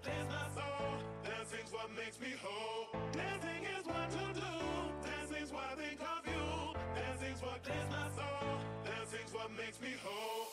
clears my soul. Dancing's what makes me whole. Dancing is what to do. Dancing's what I think of you. Dancing's what clears my soul. Dancing's what makes me whole.